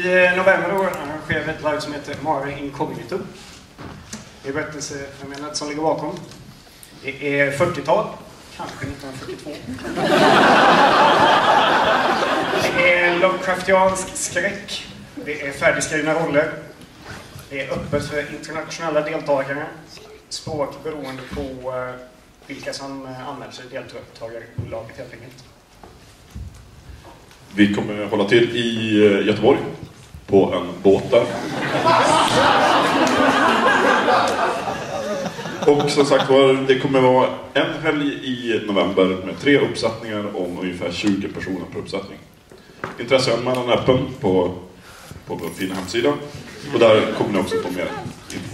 I november då arrangerar vi ett live som heter Mare Incognito. Det är berättelsefenomenet som ligger bakom. Det är 40-tal, kanske 1942. Det är Lovecraftiansk skräck. Det är färdigskrivna roller. Det är öppet för internationella deltagare. Språk beroende på vilka som anmäler sig deltagarbolaget helt enkelt. Vi kommer hålla till i Göteborg på en båt där. Och som sagt var, det kommer vara en helg i november med 3 uppsättningar om ungefär 20 personer per uppsättning. Intresseanmälan är öppen på vår fina hemsida. Och där kommer ni också få mer information.